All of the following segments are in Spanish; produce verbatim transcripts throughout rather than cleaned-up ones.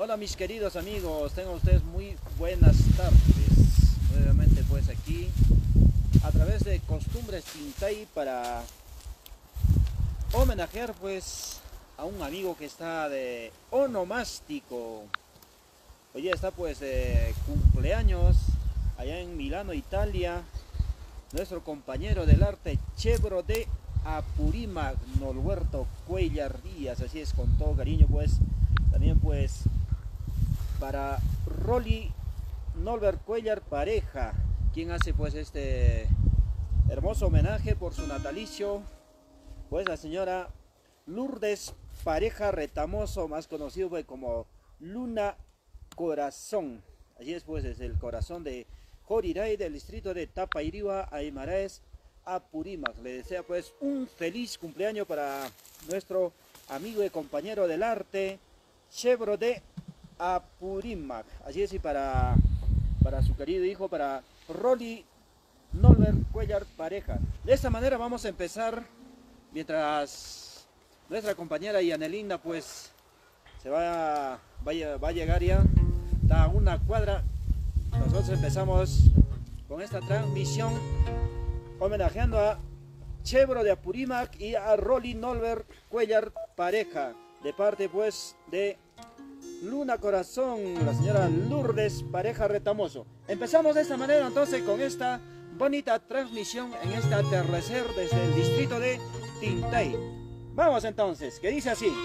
Hola mis queridos amigos, tengan ustedes muy buenas tardes. Nuevamente pues aquí a través de Costumbres Tintay para homenajear pues a un amigo que está de onomástico. Hoy está pues de cumpleaños allá en Milano, Italia, nuestro compañero del arte Chevro de Apurímac, Norberto Cuellar Díaz. Así es, con todo cariño pues. También pues para Rolly Norbert Cuellar Pareja, quien hace pues este hermoso homenaje por su natalicio, pues la señora Lourdes Pareja Retamoso, más conocido pues como Luna Corazón. Así es pues, desde el corazón de Joriray, del distrito de Tapairihua, Aymaraes, Apurímac. Le desea pues un feliz cumpleaños para nuestro amigo y compañero del arte Chevro de Apurímac. Así es, y para, para su querido hijo, para Rolly Norbert Cuellar Pareja. De esta manera vamos a empezar, mientras nuestra compañera Yanelinda pues se va, va, va a llegar ya a una cuadra. Nosotros empezamos con esta transmisión homenajeando a Chevro de Apurímac y a Rolly Norbert Cuellar Pareja, de parte pues de Luna Corazón, la señora Lourdes Pareja Retamoso. Empezamos de esta manera entonces con esta bonita transmisión en este atardecer desde el distrito de Tintay. Vamos entonces, que dice así.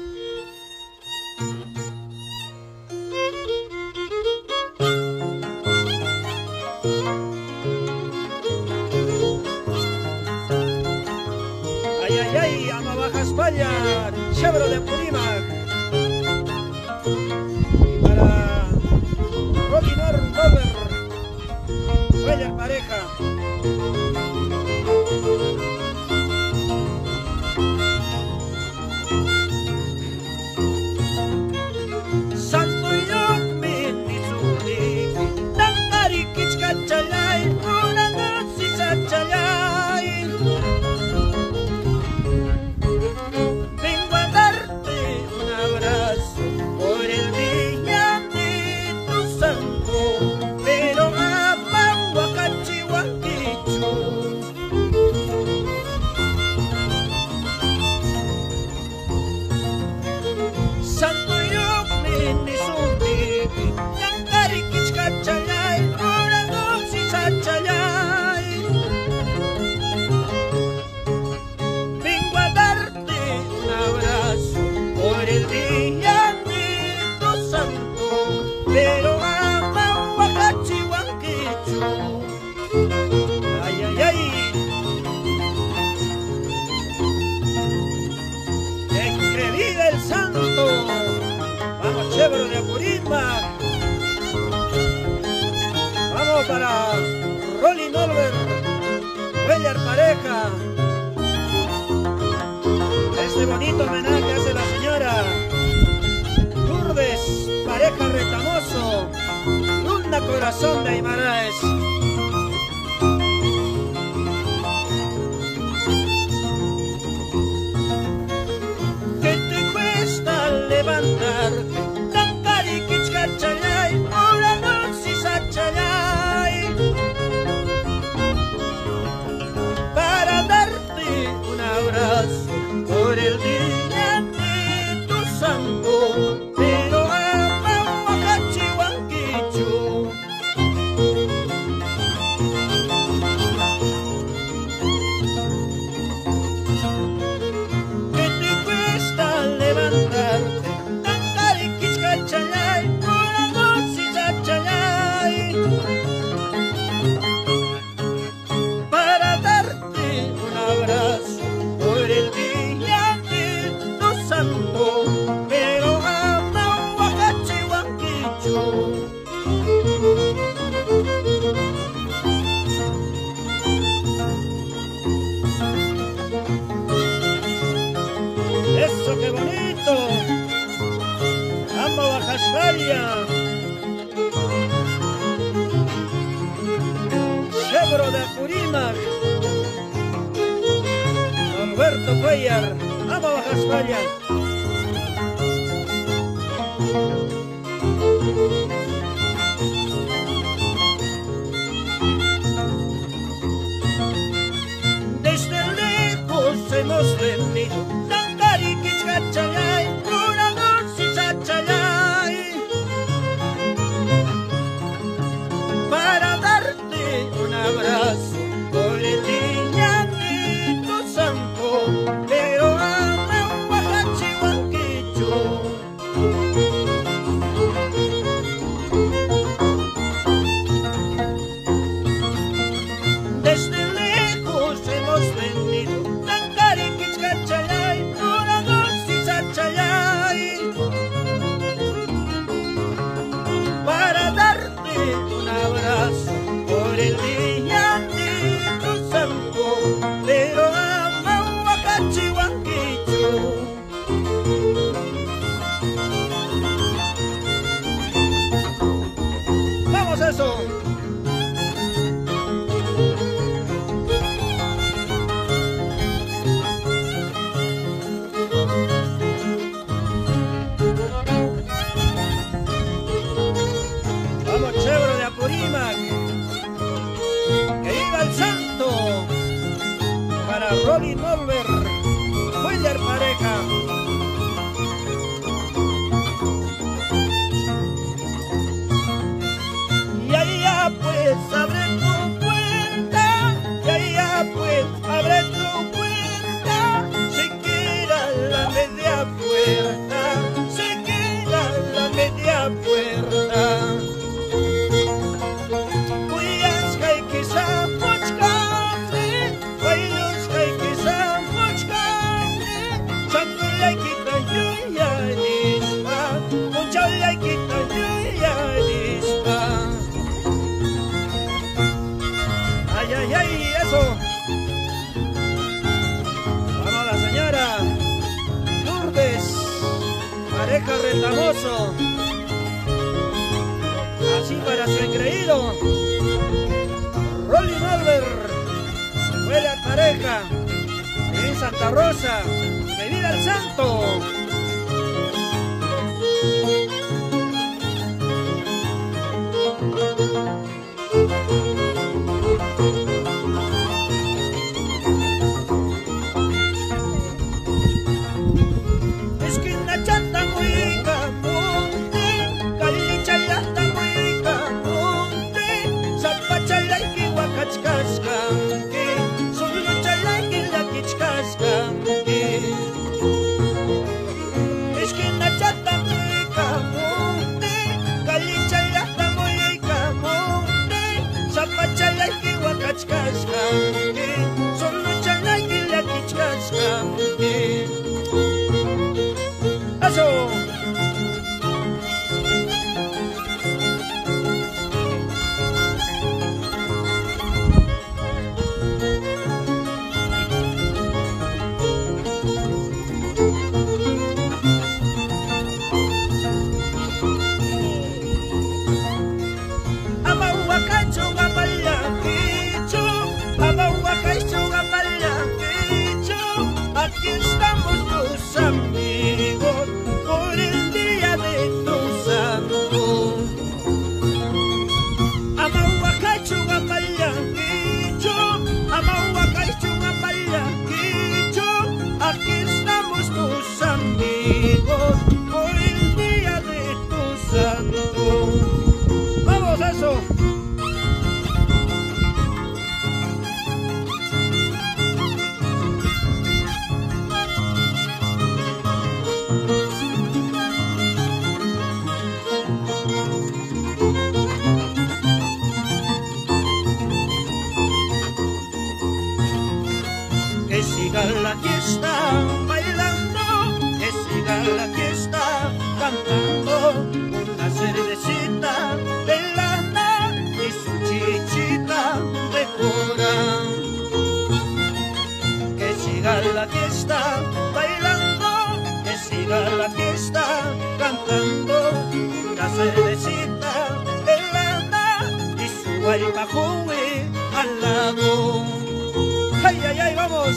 Ay, ay, ay, ama baja España, Chevro de Apurímac. Y para Rolly Norbert Cuellar Pareja. Santo yo me nisuri, tantari kichkachalay, una noche sachalay. Vengo a darte un abrazo por el día de tu santo, pero amando a Cachihuanquichu. Santo yo me nisuri, tantari kichkachalay, una noche sachalay. Vengo a darte un abrazo por el día de tu santo, pero amado a Cachihuanquichu. Ay, ay, ay. ¡En que vive el santo! Vamos, Chevro de Apurímac. Vamos para Rolly Norbert Cuellar Pareja. Este bonito homenaje hace la señora Lourdes Pareja Retamoso, Luna Corazón de Aymaraes. ¿Qué te cuesta levantarte? Tantari kichkachalay, una noche sachalay. Para darte un abrazo por el día de tu santo, pero amado a Cachihuanquichu. ¿Qué te cuesta levantarte? Tantari kichkachalay, una noche sachalay. Para darte un abrazo por el día de tu santo, pero amado a Cachihuanquichu. Eso, qué bonito. Amo Baja España. Chevro de Apurímac, Norberto Cuellar, amo Baja España. vendido Zancari Kichkachayay, una dosis achayay, para darte un abrazo por el niñito santo, pero ame un huacachihuanquicho. Desde lejos hemos venido Zancari Kichkachayay, una dosis achayay, para darte un abrazo por el niñito santo, pero ama un huacachihuanquicho. ¡Vamos a eso! ¡Vamos, Chevro de Apurímac! ¡Que viva el santo! Para Rolly Norbert, Cuellar pareja. Y allá pues abre tu puerta, y allá pues abre tu puerta, se queda la media puerta, se queda la media puerta. Ay, ay, ay, eso. Vamos la señora Lourdes, pareja Retamoso. Así para su engreído Rolly Norbert, huele a pareja en Santa Rosa. ¡Que viva el santo! Esquina chata muy camonte, calichalata muy camonte, zapachalaki huacachcascanque, solo chalaki la quichcascanque. Esquina chata muy camonte, calichalata muy camonte, zapachalaki huacachcascanque, solo chalaki la quichcascanque. ¡Eso! Amahuacacho, Gamayaquicho, Amahuacacho, Gamayaquicho, aquí estamos los amigos por el día de tu santo. Amahuacacho, Gamayaquicho, Amahuacacho, Gamayaquicho, aquí estamos tus amigos por el día de tu santo. ¡Vamos a eso! Que siga la fiesta bailando, que siga la fiesta cantando, una cervecita de lana y su chichita de cora. Que siga la fiesta bailando, que siga la fiesta cantando, una cervecita de lana y su guaypajue al lado. ¡Ay, ay, ay, vamos!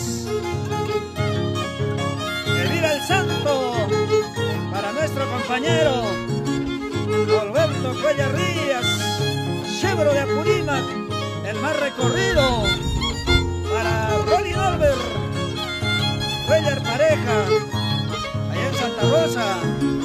¡Que viva el santo! Para nuestro compañero Alberto Cuellar Rías, Chevro de Apurímac, el más recorrido. Para Rolly Norbert, Cuellar Pareja, allá en Santa Rosa.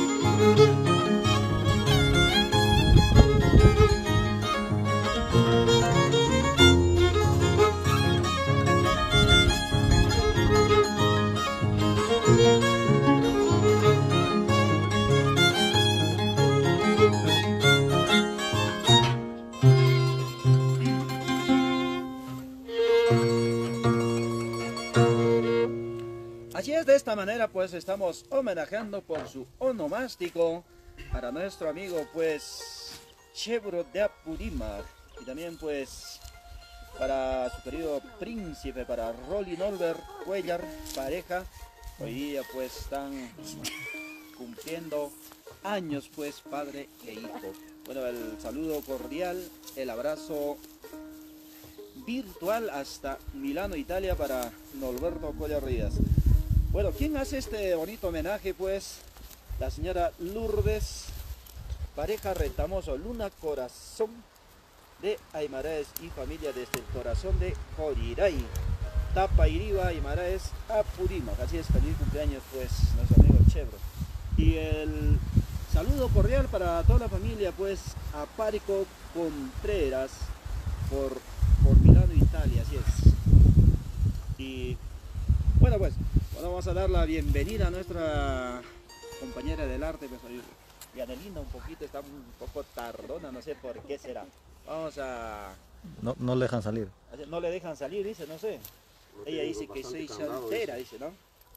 Así es, de esta manera pues estamos homenajeando por su onomástico para nuestro amigo pues Chebro de Apurímac, y también pues para su querido príncipe, para Rolly Norbert Cuellar Pareja. Hoy día pues están cumpliendo años pues padre e hijo. Bueno, el saludo cordial, el abrazo virtual hasta Milano, Italia, para Norberto Cuellar Rías. Bueno, ¿quién hace este bonito homenaje? Pues la señora Lourdes Pareja Retamoso, Luna Corazón de Aymaraes y familia desde el corazón de Joriray, Tapairiba, Aymaraes, Apurímac. Así es, feliz cumpleaños pues nuestro amigo Chebro. Y el saludo cordial para toda la familia pues Aparico Contreras por, por Milano, Italia, así es. Y bueno pues, bueno, vamos a dar la bienvenida a nuestra compañera del arte, pues, y Anelinda un poquito, está un poco tardona, no sé por qué será. Vamos a... No, no le dejan salir. No le dejan salir, dice, no sé. Ella dice que soy soltera, dice, ¿no?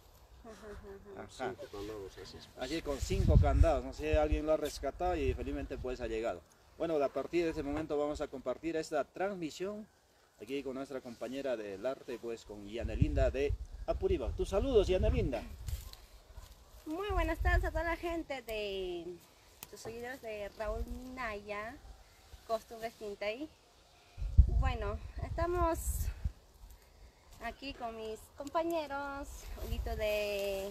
Ajá. Así con cinco candados, no sé, alguien lo ha rescatado y felizmente pues ha llegado. Bueno, a partir de este momento vamos a compartir esta transmisión aquí con nuestra compañera del arte, pues con Yanelinda de Apurímac. Tus saludos, Yanelinda. Muy buenas tardes a toda la gente de sus seguidores de Raúl Minaya, Costumbres Tintay. Bueno, estamos aquí con mis compañeros, Huguito de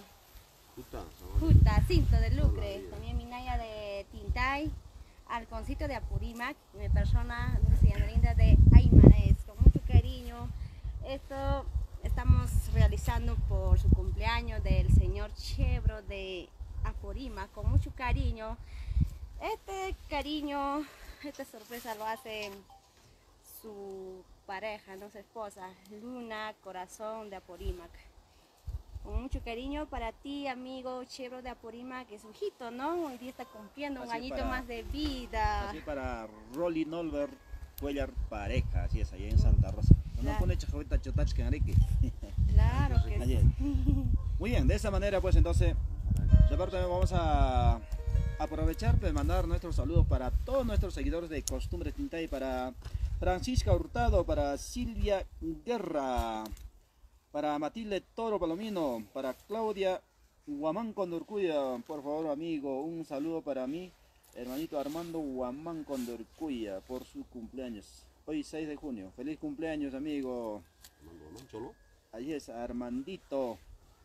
Juta, Cinto de Lucre, también Minaya de Tintay, Alconcito de Apurímac y mi persona, Yanelinda de Aymaraes. Con mucho cariño, esto estamos realizando por su cumpleaños del señor Chebro de Apurímac, con mucho cariño. Este cariño, esta sorpresa lo hace su pareja, no su esposa, Luna Corazón de Apurímac. Con mucho cariño para ti, amigo Chebro de Apurímac, que es un hijito, ¿no? Hoy día está cumpliendo un Así añito para, más de vida. Así para Rolly Norbert Cuellar Pareja, así es, allá en Santa Rosa. No pone chajovita chotach que areque. Claro que sí. Muy bien, de esta manera pues entonces, de parte vamos a aprovechar de mandar nuestros saludos para todos nuestros seguidores de Costumbres Tintay, para Francisca Hurtado, para Silvia Guerra, para Matilde Toro Palomino, para Claudia Huamán Condorcuya, por favor amigo, un saludo para mí, hermanito Armando Huamán Condorcuya, por su cumpleaños. Hoy seis de junio. Feliz cumpleaños, amigo. ¿Cholo? Ahí es Armandito.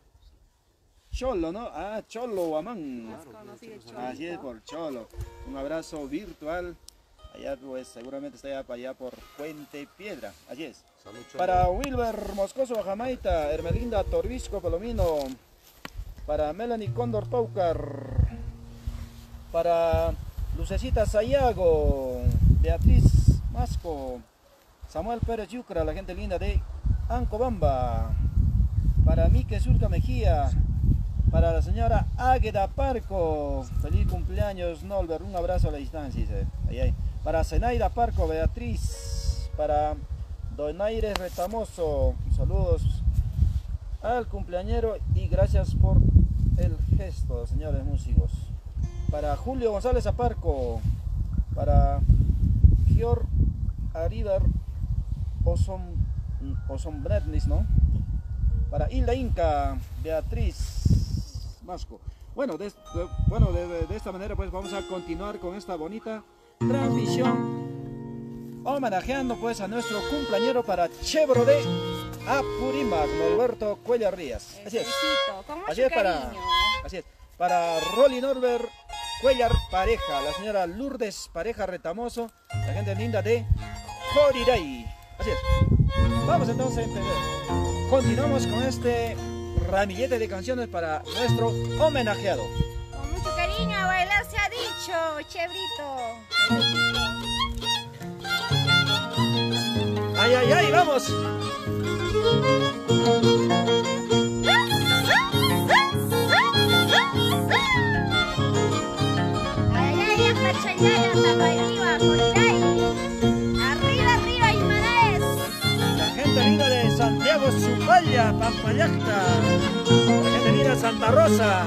Cholo, ¿no? Ah, Cholo Huamán. Así es, por Cholo. Un abrazo virtual. Allá pues seguramente está allá para allá por Puente Piedra. Así es. Salud, para Wilber Moscoso Jamaita, Hermelinda Torbisco Palomino. Para Melanie Cóndor Paucar. Para Lucecita Sayago. Beatriz Masco, Samuel Pérez Yucra, la gente linda de Ancobamba, para Mique Zulca Mejía, para la señora Águeda Parco, feliz cumpleaños Norbert, un abrazo a la distancia, dice. Ahí, ahí. Para Zenaida Parco Beatriz, para Donaires Retamoso, saludos al cumpleañero y gracias por el gesto, señores músicos. Para Julio González Aparco, para Gior Aribar Osom, Osombretnis, ¿no? Para Hilda Inca, Beatriz Masco. Bueno, de, de, bueno de, de esta manera pues vamos a continuar con esta bonita transmisión, homenajeando pues a nuestro cumpleañero para Chebro de Apurímac, Norberto Cuellar Rías. Así es. Así es para, así es. Para Rolly Norbert Cuellar Pareja, la señora Lourdes Pareja Retamoso, la gente linda de Joriray. Así es. Vamos entonces a entender. Continuamos con este ramillete de canciones para nuestro homenajeado. Con mucho cariño, a bailar se ha dicho, Chebrito. Ay, ay, ay, vamos. Ay, ay, ay, hasta Chayaya, hasta arriba, Coriray. Arriba, arriba, Imaraes. La gente linda de Santiago, Zupalla, Pampayacta. La gente linda de Santa Rosa.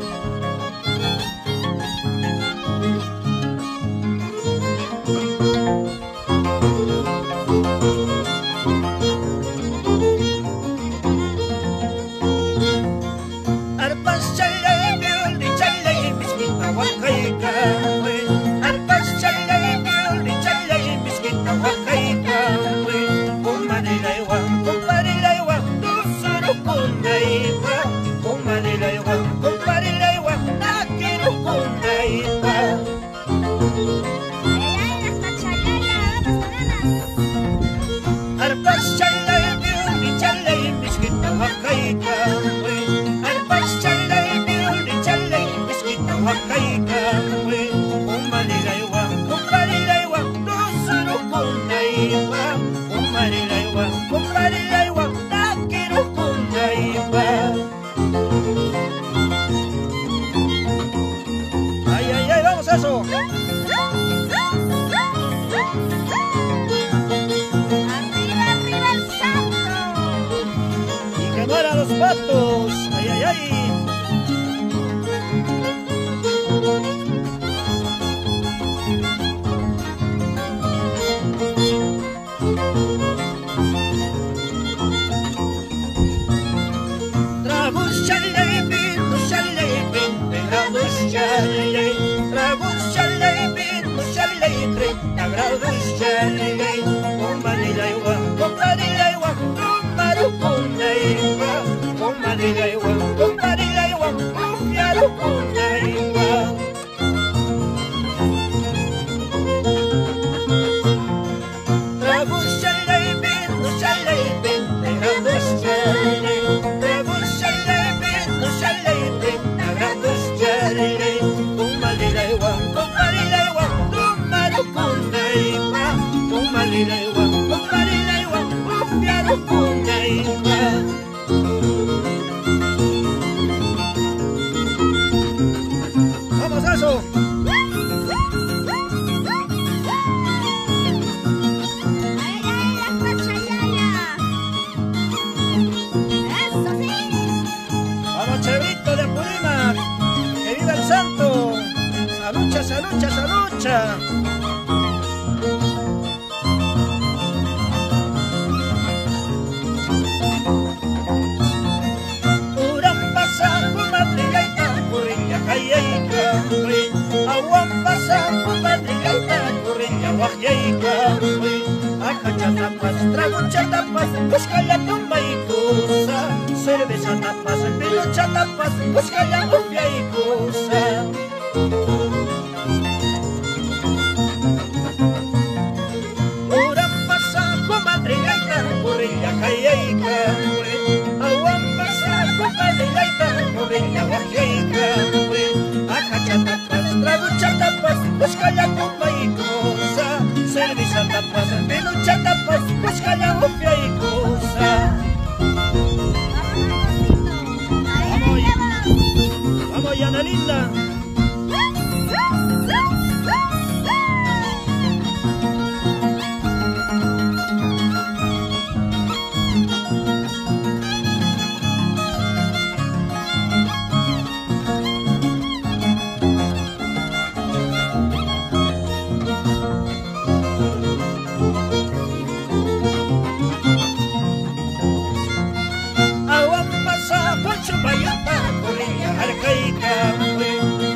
Ay, ay, ay, vamos a eso. Arriba, arriba el santo. Y que mueran los patos. Ay, ay, ay. Vamos a eso. Ay, ay, hasta Chayaya. Eso sí. Vamos, Chebrito de Apurímac. Que viva el santo. Salucha, salucha, salucha. Tragucha tapas, buscala tumba y cosa. Cerveza tapas, pelucha tapas, buscala copia y cosa. Uran pasa, comadre gaita, corrilla caiaica. Aguan pasa, comadre gaita, corrilla guajaica. Acacha tapas, tragucha tapas, buscala tumba y cosa. Cerveza tapas, pelucha tapas, buscala copia y cosa. Vamos, Yana linda. Aguan pasa, Poncho Payota, corrilla arcaica.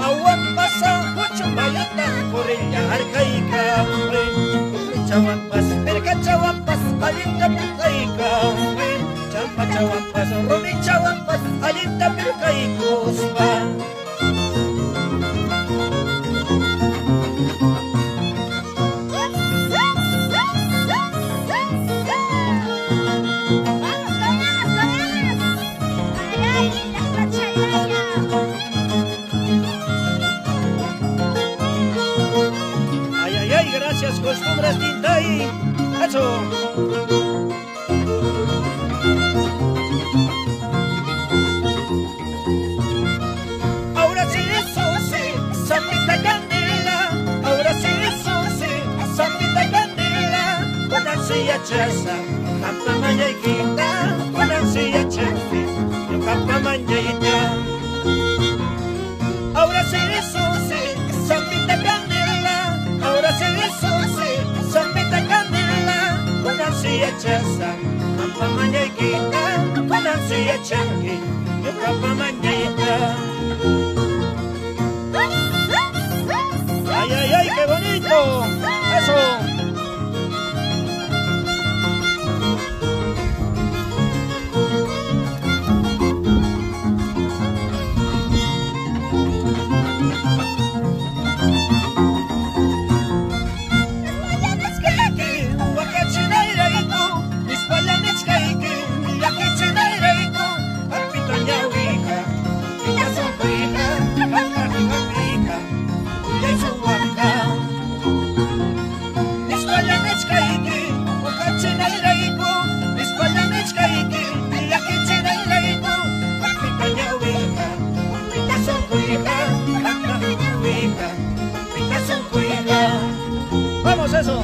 costumbres Tintay. Eso. Ahora sí, eso sí, Sambita Candela. Ahora sí, eso sí, Sambita Candela. Con ansilla chesa, capa mañaquita. Con ansilla chesa, yo capa mañaquita. Ahora sí, eso sí, Sambita Candela. Ahora sí, eso sí, Sambita Candela. Con ansilla chesa, capa mañaquita. Con ansilla chanqui, yo capa mañaquita. ¡Ay, ay, ay, qué bonito! ¡Eso! ¡Vamos, eso!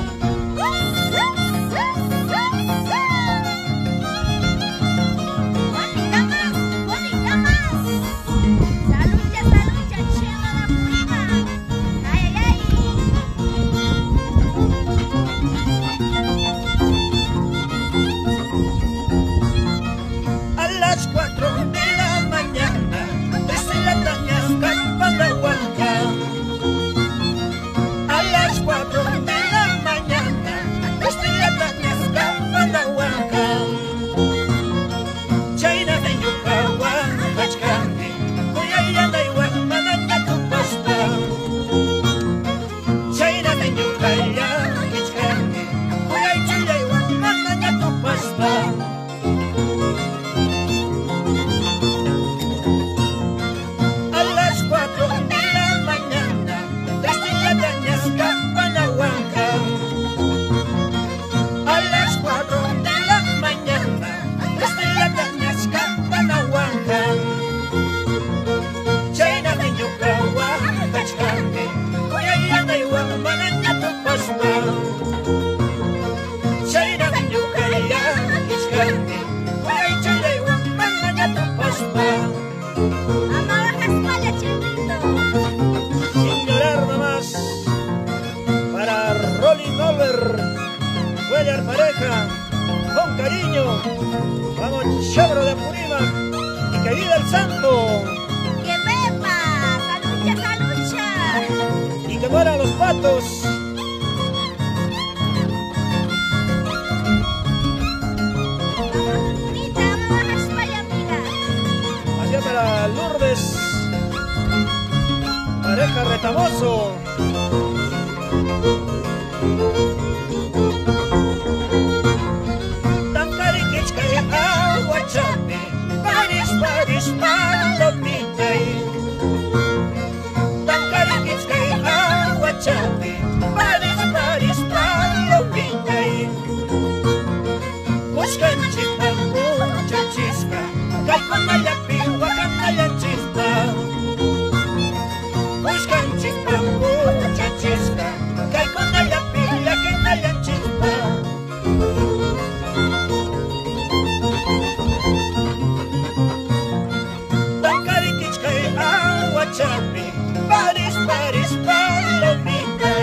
A las cuatro de la mañana, desde la tañas campana huanca. A las cuatro de la mañana, desde la tañas campana huanca. China de Yukawa, Hachkandi, Kuyaya de Iwan, Manana tu pasta. China de Yukaya, Hachkandi, Kuyaya de Iwan, Manana tu pasta. Cuellar pareja, con cariño, vamos chabro de Apurímac y que viva el santo. ¡Que beba! ¡Salucha, salucha! Y que mueran los patos. Vamos, Rita, vamos a España, amiga. Hacia para Lourdes, pareja Retamoso. Paris, Paris, Palomita. Tankarikitskay awachapi. Paris, Paris, Palomita. Buscanchik ang muchachiska. Kay kunayapi, wakanayanchispa. Buscanchik ang muchachiska. Kay kunayapi, wakanayanchispa. Chapi, Paris, Paris, Palomita.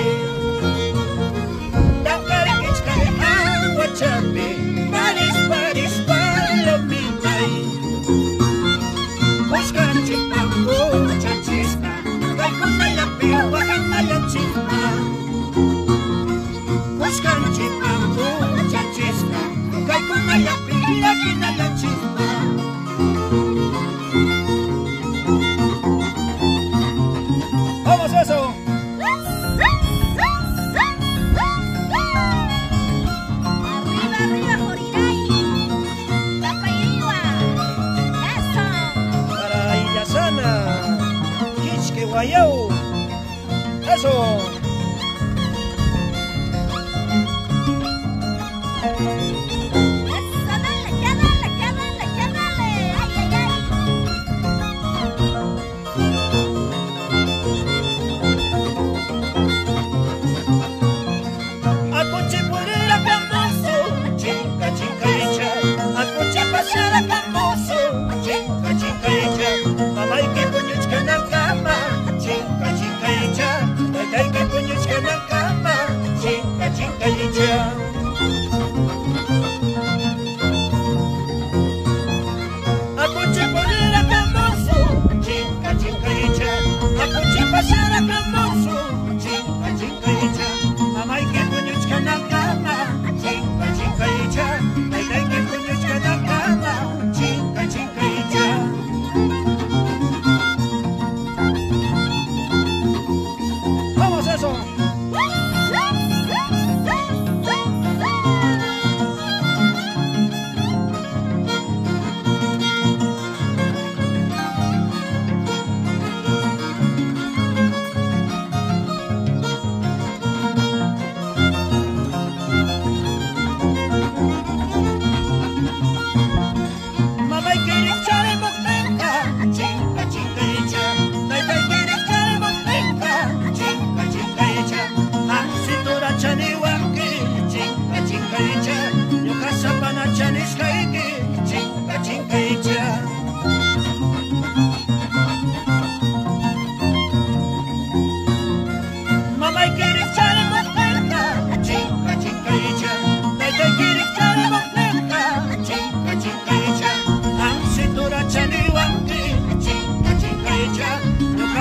Tankarikitskay awachapi. Paris, Paris, Palomita. Buscanchik ang muchachiska. Kay kunayapi, wakanayanchispa. Buscanchik ang muchachiska. Kay kunayapi, wakanayanchispa. ¡Vamos eso! ¡Arriba, arriba, Jorinay! ¡Tapayriwa! ¡Eso! Para Illasana, Quichque Guayau. ¡Eso!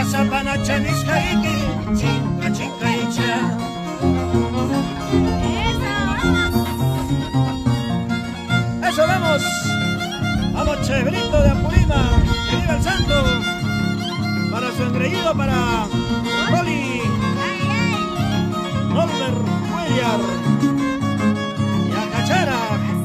Chinca, chinca, icha. Eso, vamos. Vamos, Chebrito de Apurímac. Que viva el santo. Para su engreído, para Rolly, Nolber Cuellar y a Cachara.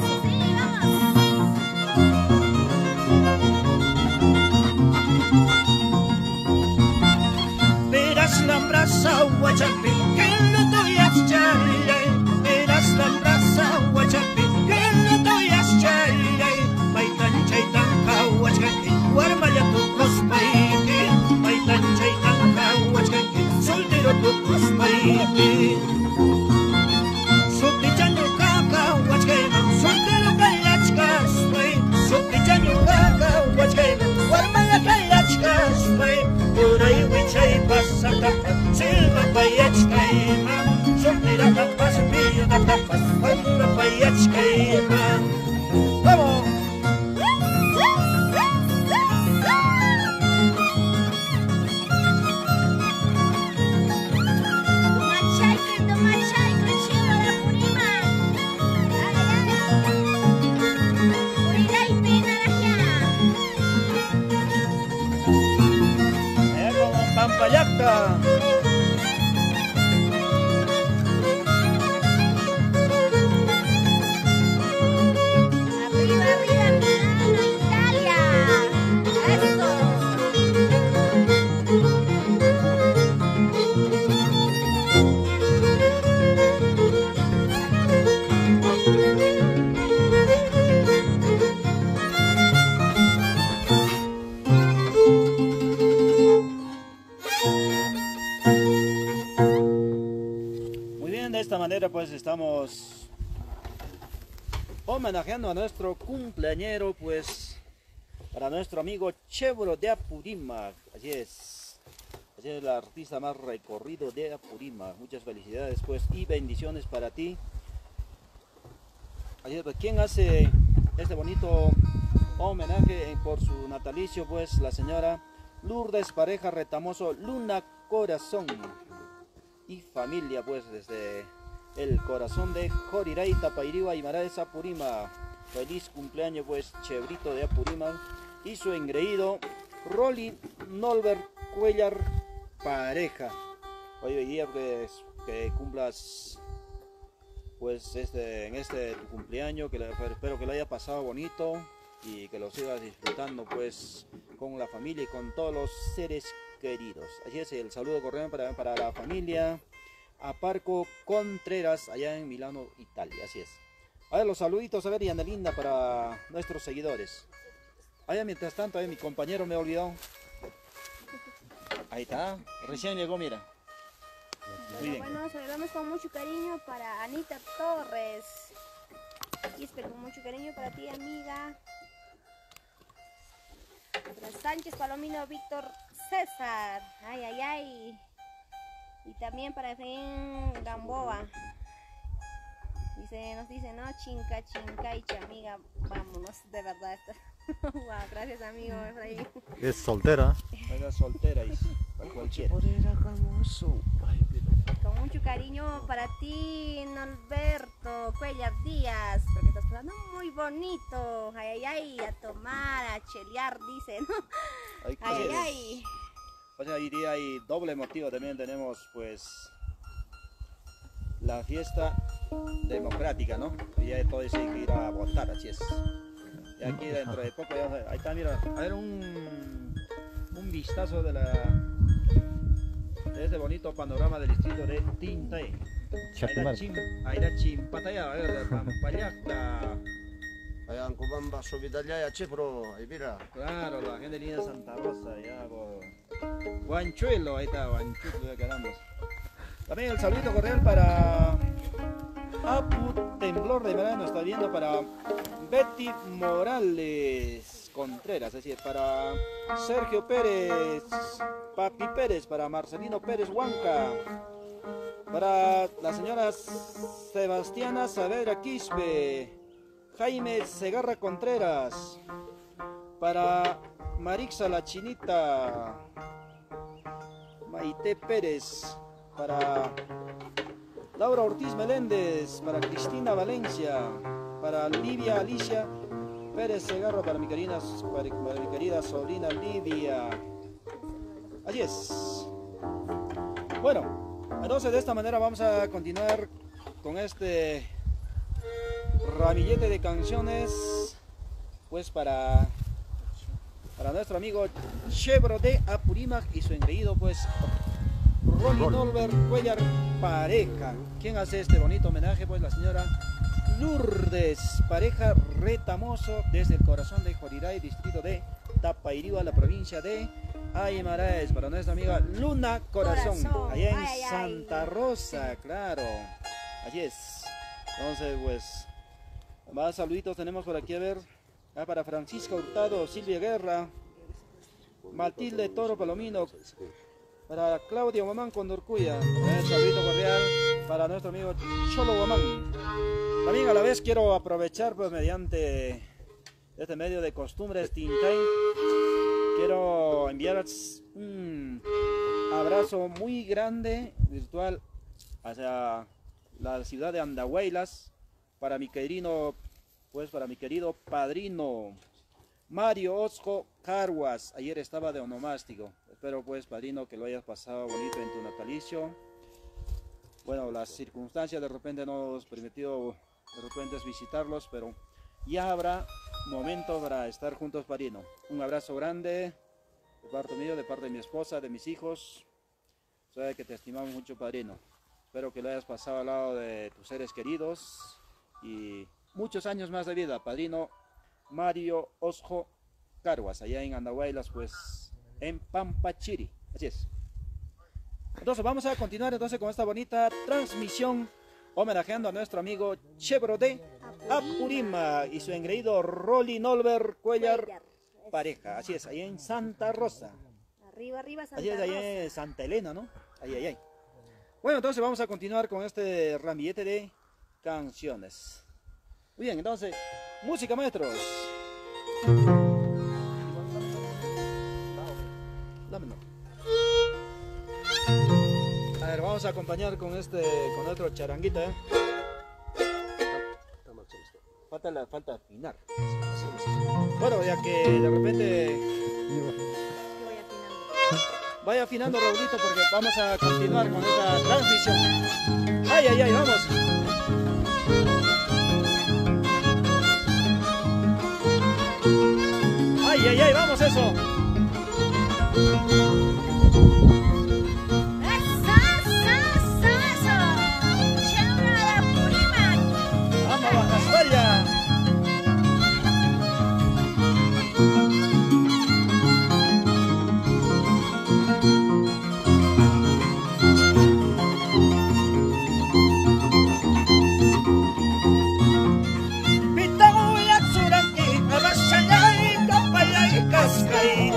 Verás la brasa, Huachapi, que no te voy a echar. Verás la brasa, Huachapi, que no te voy a echar. Maitan chaitan kahuachkaki, guarmaya tu cospaiki. Maitan chaitan kahuachkaki, soltero tu cospaiki. Sutichaño kaka, huachkema, soltero kayachkaspai. Sutichaño kaka, huachkema, guarmaya kayachkaspai. Por ahí huichay pasa tapa, silva payachkayma. Soltera tapas, pillo tapas, guarma payachkayma. ¡Vamos! Pampayacta. Arriba, arriba, Milano, Italia. Eso. De esta manera pues estamos homenajeando a nuestro cumpleañero, pues para nuestro amigo Chevro de Apurímac. Así es, así es el artista más recorrido de Apurímac. Muchas felicidades pues y bendiciones para ti. Así es, pues, ¿quién hace este bonito homenaje por su natalicio? Pues la señora Lourdes Pareja Retamoso Luna Corazón y familia, pues desde el corazón de Joriray, Tapairiwa y Maraes Apurímac. Feliz cumpleaños pues Chebrito de Apurímac y su engreído Rolly Nolber Cuellar Pareja. Hoy hoy día pues, que cumplas pues este, en este tu cumpleaños, que le, espero que lo haya pasado bonito y que lo sigas disfrutando pues con la familia y con todos los seres queridos. Así es, el saludo cordial para, para la familia Aparco Contreras allá en Milano, Italia. Así es. A ver los saluditos, a ver, y Linda para nuestros seguidores. Allá mientras tanto, ahí mi compañero me ha olvidado. Ahí está, recién llegó, mira. Muy bien. Bueno, saludamos con mucho cariño para Anita Torres. Y espero con mucho cariño para ti, amiga. Para Sánchez Palomino Víctor César. Ay, ay, ay. Y también para Efraín Gamboa. Dice, nos dice, no, chinca, chinca y amiga, vámonos, de verdad. Wow, gracias amigo Efraín. Es soltera. Era soltera y para cualquiera. Con mucho cariño para ti, Norberto Cuellar Díaz, porque estás hablando muy bonito. Ay, ay, ay, a tomar, a chelear, dice, ¿no? Ay, Ay, ay, ay. O sea, hoy día hay doble motivo, también tenemos pues la fiesta democrática, ¿no? Y ya todos hay que ir a votar, así es. Y aquí dentro de poco, ya, ahí está, mira, a ver un, un vistazo de, la, de este bonito panorama del distrito de Tintay. Ahí da Chimpataya, a ver, de Pampayacta. Allá en Cubamba, Subidallaya, Chipro, ahí mira. Claro, la gente linda de Santa Rosa, ya por Guanchuelo, ahí está, Guanchuelo, ya quedamos. También el saludito cordial para Apu Temblor de Verano, está viendo para Betty Morales Contreras, así es, para Sergio Pérez, Papi Pérez, para Marcelino Pérez Huanca, para la señora Sebastiana Saavedra Quispe, Jaime Segarra Contreras, para Marixa la Chinita, Maite Pérez, para Laura Ortiz Meléndez, para Cristina Valencia, para Livia Alicia Pérez Segarra, para mi querida, para, para mi querida sobrina Livia. Así es. Bueno, entonces de esta manera vamos a continuar con este ramillete de canciones, pues para, para nuestro amigo Chebro de Apurímac y su engreído, pues Ronnie Nolbert Cuellar Pareja. ¿Quién hace este bonito homenaje? Pues la señora Lourdes Pareja Retamoso, desde el corazón de Joriray, distrito de Tapairihua, la provincia de Aymaraes, para nuestra amiga Luna Corazón, Corazón. allá en Ay, ay, Santa ay. Rosa, claro. Así es. Entonces, pues, más saluditos tenemos por aquí, a ver. Ah, para Francisca Hurtado, Silvia Guerra, Matilde Toro Palomino, para Claudia Guamán Condorcuya, un saludito cordial para nuestro amigo Cholo Guamán. También a la vez quiero aprovechar, pues, mediante este medio de costumbres Tintay, quiero enviar un abrazo muy grande, virtual, hacia la ciudad de Andahuaylas, para mi querido, pues para mi querido padrino Mario Osco Carguas. Ayer estaba de onomástico. Espero, pues, padrino, que lo hayas pasado bonito en tu natalicio. Bueno, las circunstancias de repente no nos permitió de repente visitarlos, pero ya habrá momento para estar juntos, padrino. Un abrazo grande de parte mío, de parte de mi esposa, de mis hijos. Sabe que te estimamos mucho, padrino. Espero que lo hayas pasado al lado de tus seres queridos y muchos años más de vida, padrino Mario Osco Carguas, allá en Andahuaylas, pues en Pampachiri. Así es. Entonces vamos a continuar entonces con esta bonita transmisión, homenajeando a nuestro amigo Chebro de Apurímac y su engreído Ronnie Nolbert Cuellar Pareja. Así es, ahí en Santa Rosa. Arriba, arriba, Santa Así es, ahí Rosa. en Santa Elena, ¿no? Ahí, ahí, ahí. Bueno, entonces vamos a continuar con este ramillete de canciones. Muy bien, entonces, música, maestros. Dámelo. A ver, vamos a acompañar con este, con otro charanguita, ¿eh? Falta, la, falta afinar. Bueno, ya que de repente vaya afinando, Raulito, porque vamos a continuar con esta transmisión. Ay, ay, ay, vamos. Ay, ay, ay, vamos, eso. Vamos, Bajazuela. Pitauya tsuranki, abashayay, kapayay, kaskay.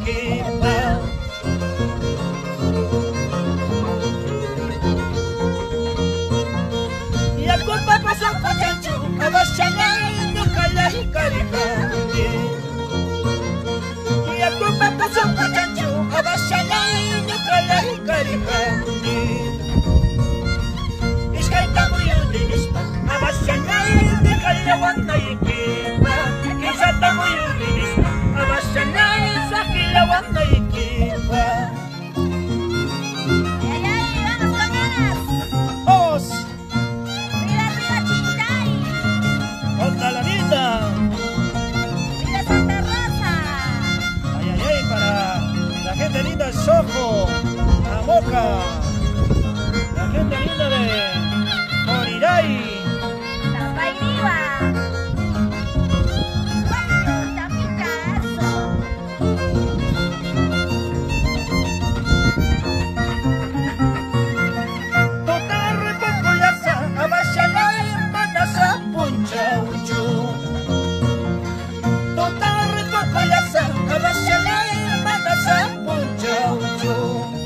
equipa. Y a culpa pasó con chancho, a bachanay no calay caricani. Y a culpa pasó con chancho, a bachanay no calay caricani. Iskaita mo yun linispa, a bachanay no kalawan na equipa. Isata mo yun linispa, a bachanay sa kilawan na equipa. Ay, ay, vamos con ganas. Os, Viva, viva Chinchay. contra la vida. Viva Santa Rosa. Ay, ay, ay, para la gente linda de Sojo, la Moca, la gente linda de Moriray. La Pairiba. Bueno, también caso. Totarre pocoyaza, abashalay, manasa, punchauchu. Totarre pocoyaza, abashalay, manasa, punchauchu.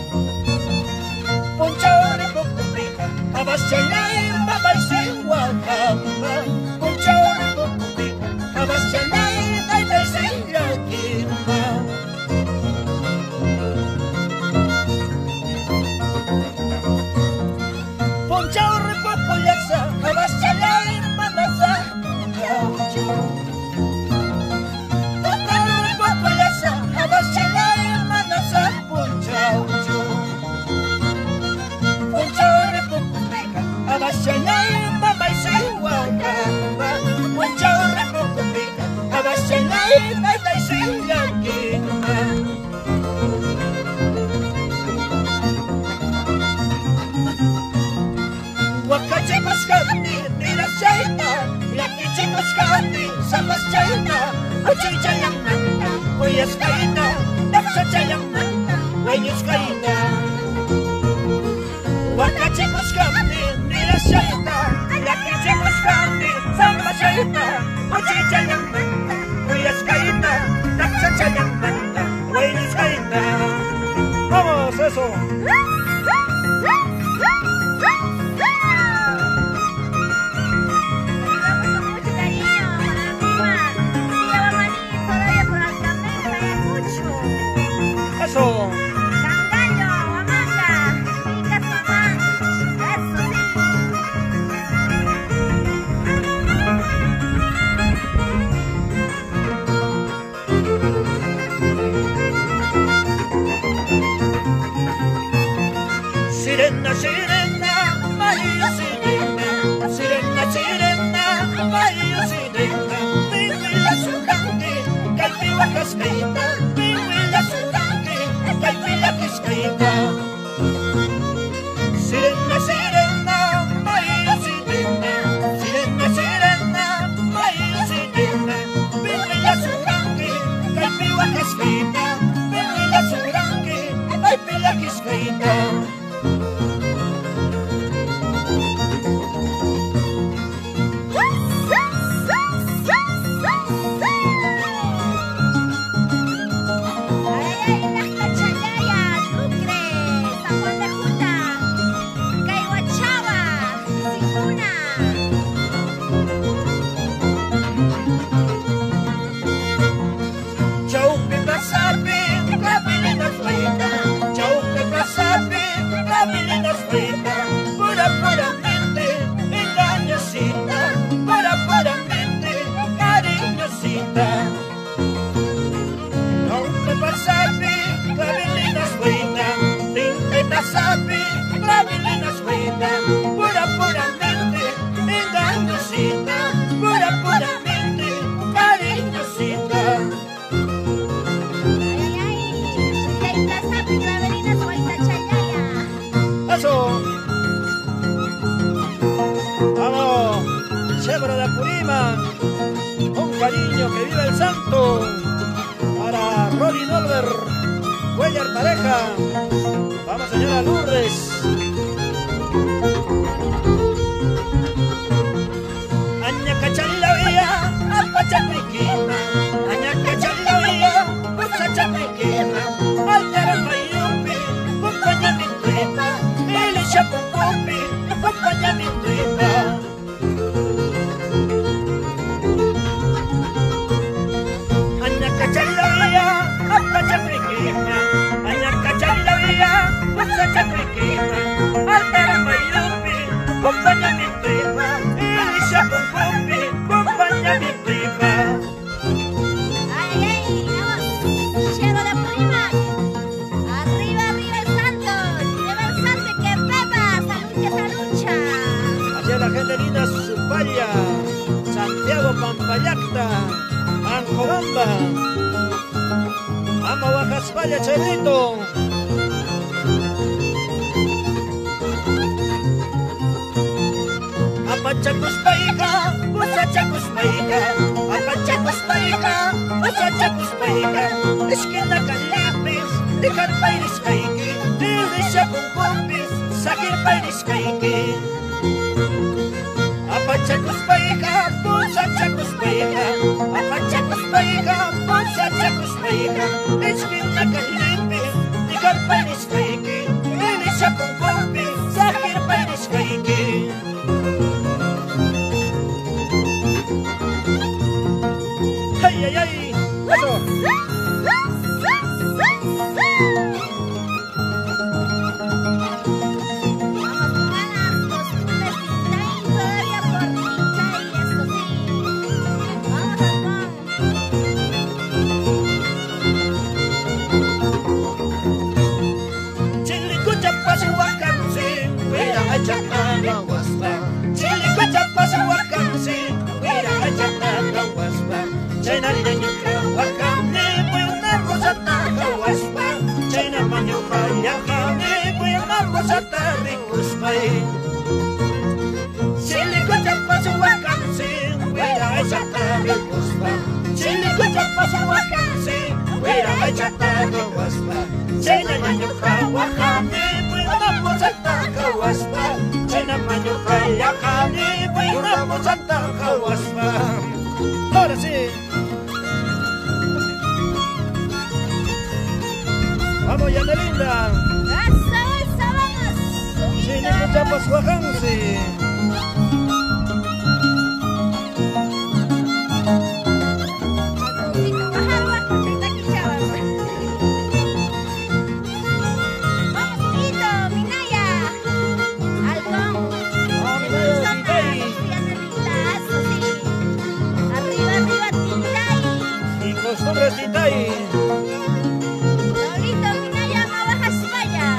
Punchaure pocupica, abashalay, babaisi, wakamba. Punchaure pocupica, abashalay, babaisi, yakimba. Ponchaure pocoyaza, abashalay, manasa, punchauchu. Totarre pocoyaza, abashalay, manasa, punchauchu. Ponchaure pocupica, abashalay, babaisi, wakamba. Ponchaure pocupica, abashalay, babaisi, yakimba. Wakachikos kami, nila China, Yakichikos kami, samas China, Ochoy chayang nanta, Uyas kaina, Naksa chayang nanta, Uyas kaina. Wakachikos kami, nila China, Yakichikos kami, samas China, Ochoy chayang nanta, Uyas kaina, Naksa chayang nanta, Uyas kaina. Vamos, eso. Saludamos con mucho cariño para mi prima. Viva Bamaní, todavía por Altamenta, Ayacucho. Eso. Cangallo, Amanda, Rica mamá. Eso sí. Sirena, sirena, Maria sirena, sirena, sirena, Maria sirena, Piwila sukante, kay piwa kaskaita, Piwila sukante, kay piwa kaskaita. Sirena, sirena, Maria sirena, sirena, sirena, Maria sirena, Piwila sukante, kay piwa kaskaita, Piwila sukante, kay piwa kaskaita. Ay, ay, Nasca Chalaya, Sucre, San Juan de Juta, Caihuachaba, Sijuna. Chaupe pasapi, capilinas fuita. Chaupe pasapi, capilinas fuita. Pura, puramente, engañosita. Pura, puramente, cariñosita. Chaupe pasapi, capilinas fuita. Tinte pasapi, capilinas fuita. Pura, puramente, engañosita. Pura, puramente, cariñosita. Ay, ay, ay, Plaza Picaverina, Sobaita Chalaya. Eso. Vamos, Chebra de Apurímac, con cariño, que viva el santo. Para Rolly Olver, Cuellar Pareja. Vamos, señora Lourdes. Aña cachan la vía, a Pachapiquina. Aña cachan la vía, a Pachapiquina. prima, altera mayupi, acompaña mi prima, Elisha Pupupi, acompaña mi prima. Aña cachalavia, apacha prima, aña cachalavia, apacha prima, altera mayupi, acompaña mi prima, Elisha Pupupi, acompaña mi prima. Ay, ay, vamos, llego de prima. Arriba, arriba el santo, lleva el santo que pepa, salucha, salucha. Hacia la gente linda Supaya, Santiago Pampayacta, Ancobamba, Ama Bajaspaya, Chelito. Apachacuspaica, Usachacuspaica, Apachacuspaica, Usachacuspaica, Esquina Calipis, de Carpairis Caiki, Dilisha Pumpis, Sakir Pairis Caiki. Apachacuspaica, Usachacuspaica, Apachacuspaica, Usachacuspaica, Esquina Calipis, de Carpairis Caiki, Dilisha Pumpis, Sakir Pairis Caiki. ¡Ay, ay, ay! ¡Eso! Chilicucha Pasuacansi, mira a Chapana Huaspa. Chilicucha Pasuacansi, mira a Chapana Huaspa. China Niñuka Wakame, buena Rosata Huaspa. China Mañuka Yakame, buena Rosata Rikuspai. Chilicucha Pasuacansi, mira a Chapana Huaspa. Chilicucha Pasuacansi, mira a Chapana Huaspa. China Niñuka Wakame, buena Rosata Huaspa. China Mañuka Yakame, buena Rosata Huaspa. Ahora sí. Vamos, Yanelinda. Eso, eso, vamos. Chile, Chapas, Huajansi. Costumbres Titay. Lolito, Minaya, Mabajaspaya.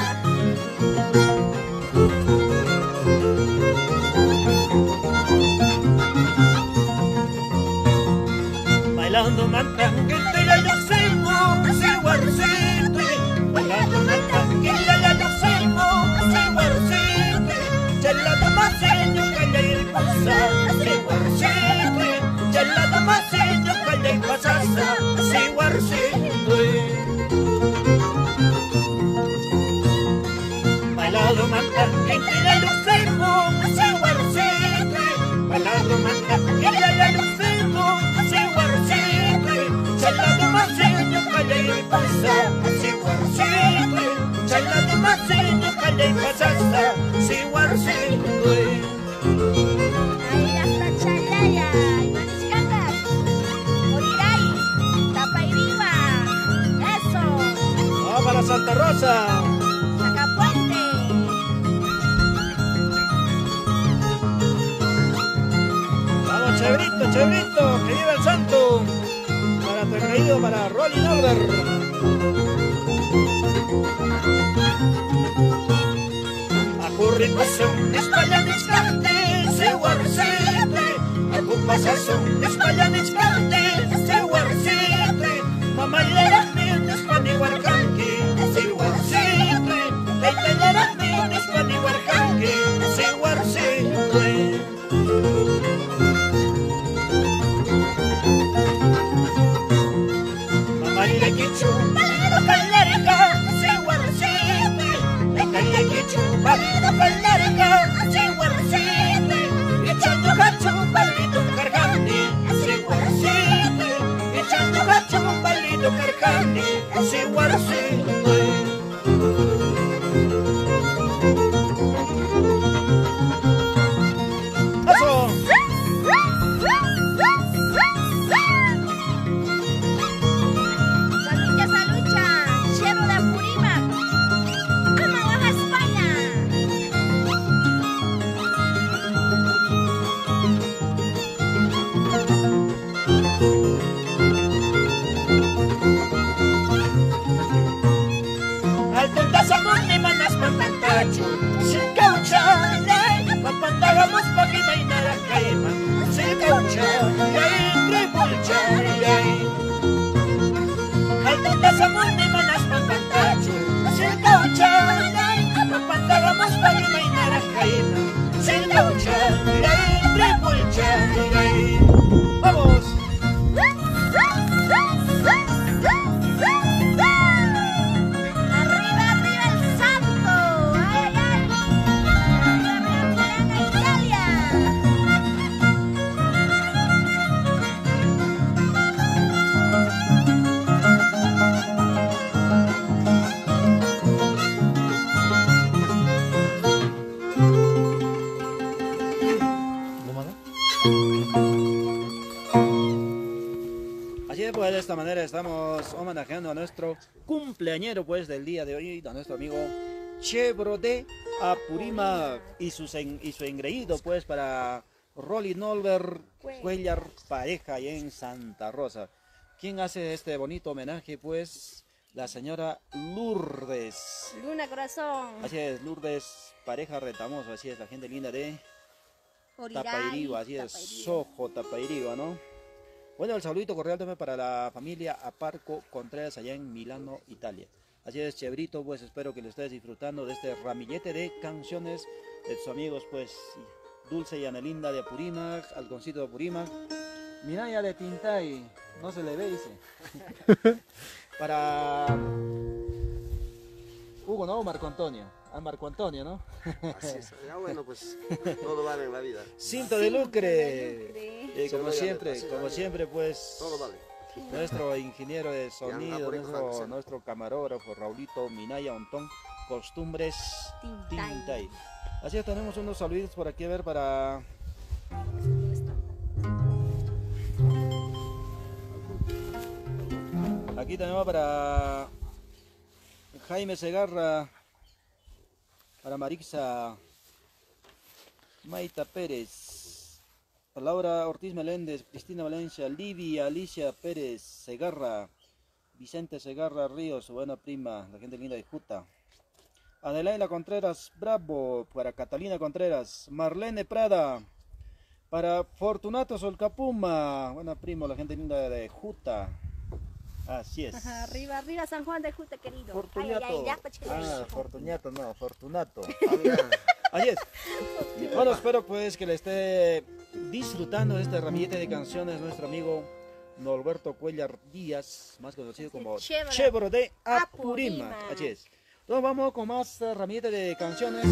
Bailando mantanguita ya yo sigo, sigo arcite. Bailando mantanguita ya yo sigo, sigo arcite. Chela damaseño calla y pasa, sigo arcite. Chela damaseño calla y pasa, sigo arcite. Bailando mantanguita ya yo sigo, sigo arcite. Bailando mantanguita ya yo sigo, sigo arcite. Chela damaseño calla y pasa, sigo arcite. Chela damaseño calla y pasa, sigo arcite. Ahí está Chalaya, Maniscata, Moriray, Tapairiba, eso, Vamos para Santa Rosa. Sacapuente. Vamos, Chebrito, Chebrito, que viva el santo. Para tu querido, para Rolly Norbert. Acurripación, España discarte, se guarcete. Ocupación, España discarte, se guarcete. Mamá y la mina, España igual canque, se guarcete. Leite y la mina, España igual canque, se guarcete. Mamá y la quichu, valido calerica, se guarcete. Leite y la quichu, valido calerica, se guarcete. Echando gacho, valido cargante, se guarcete. Echando gacho, valido cargante. parecido. ¡Eso! Salucha, salucha, Chero de Apurímac. ¡Ama Baja España! Altuntasamun manas mapantachu Sikauchay Mapantagamos pakimaynara kayman Sikauchay Tribulchay Altuntasamun manas mapantachu Sikauchay Mapantagamos pakimaynara kayman Sikauchay Tribulchay. ¡Vamos! Así es, pues de esta manera estamos homenajeando a nuestro cumpleañero pues del día de hoy, a nuestro amigo Chebro de Apurímac y su, y su engreído pues para Rolly Nolver Cuellar pareja allá en Santa Rosa. ¿Quién hace este bonito homenaje? Pues la señora Lourdes. Luna Corazón. Así es, Lourdes, pareja Retamos, así es, la gente linda de Tapairigua, así es, Sojo, Tapairigua, ¿no? Bueno, el saludito cordial también para la familia Aparco Contreras allá en Milano, Italia. Así es, Chebrito, pues espero que le estés disfrutando de este ramillete de canciones de tus amigos, pues Dulce y Anelinda de Apurímac, Algoncito de Apurímac, Minaya de Tintay, no se le ve, dice. Para Hugo, ¿no? Marco Antonio. Ah, Marco Antonio, ¿no? Así es. Ya bueno, pues todo vale en la vida. Cinto de lucre. de Eh, como siempre, como siempre, pues Todo vale. nuestro ingeniero de sonido, por nuestro, ejemplo, nuestro camarógrafo Raulito Minaya Ontón, Costumbres Tintay. Tintay. Así es, tenemos unos saluditos por aquí a ver para aquí tenemos para Jaime Segarra, para Marixa Maita Pérez, Laura Ortiz Meléndez, Cristina Valencia, Livia Alicia Pérez Segarra, Vicente Segarra Ríos, su buena prima, la gente linda de Juta. Adelaida Contreras Bravo, para Catalina Contreras, Marlene Prada, para Fortunato Solcapuma, buena primo, la gente linda de Juta. Así es. Ajá, arriba, arriba San Juan de Juta, querido. Fortunato. Ay, ay, ay, ya, pachela. Ah, Fortunato, no, Fortunato. Amiga, Así es. Bueno, espero pues que le esté disfrutando de este ramillete de canciones nuestro amigo Norberto Cuellar Díaz, más conocido como Chebro. Chebro de Apurímac. Apurímac. Así es. Entonces vamos con más eh, ramillete de canciones.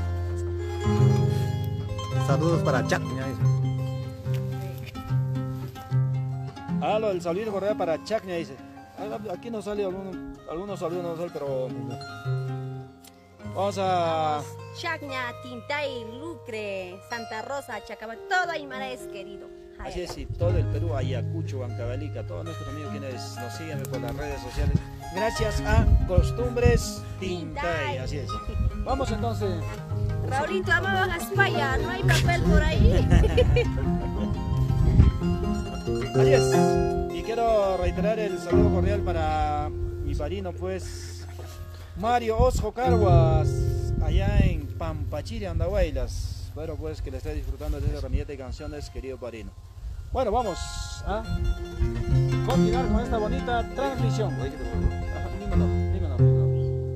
Saludos para Chacña. Ah, lo del saludo cordial para Chacña, dice. Ah, aquí nos sale algunos, algunos saludos, no sale, pero vamos a... Chacña, Tintay, Lucre, Santa Rosa, Chacaba, todo Aymara es querido. Ay, Así ay, es, ay. y todo el Perú, Ayacucho, Huancavelica, todos nuestros amigos quienes nos siguen por las redes sociales, gracias a Costumbres Tintay, así es. Vamos entonces. Raulito, amamos a España, no hay papel por ahí. Así es. Y quiero reiterar el saludo cordial para mi padrino, pues, Mario Osjo Carguas, allá en Pampachiri, Andahuaylas. Espero pues que le esté disfrutando de esta ramillete de canciones, querido padrino. Bueno, vamos a continuar con esta bonita transmisión. oye, que te vuelvo. Ajá, dímelo, dímelo, dímelo.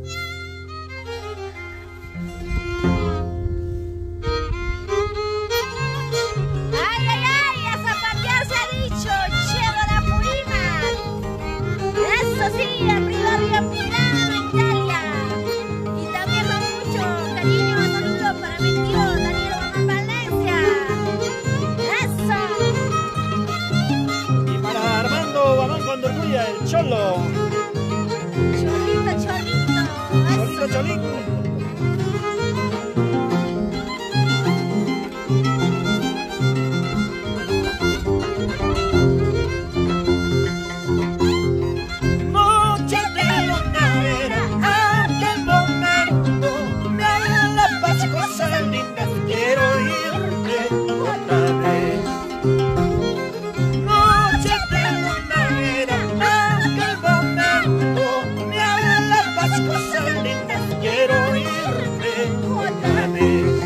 Ay, ay, ay, a zapatear se ha dicho, Chebro de Apurímac. Eso sí, arriba, arriba, Milano, Italia. Y también con mucho cariño, saludos para mi tío Daniel Román Valencia. Eso. Y para Armando Guamán Condorcuya, el Cholo. Cholín. Noche de lunavera, aquel momento me haga la paz, cosas lindas, quiero irte otra vez. Noche de lunavera, aquel momento me haga la paz, cosas lindas, quiero irte otra vez.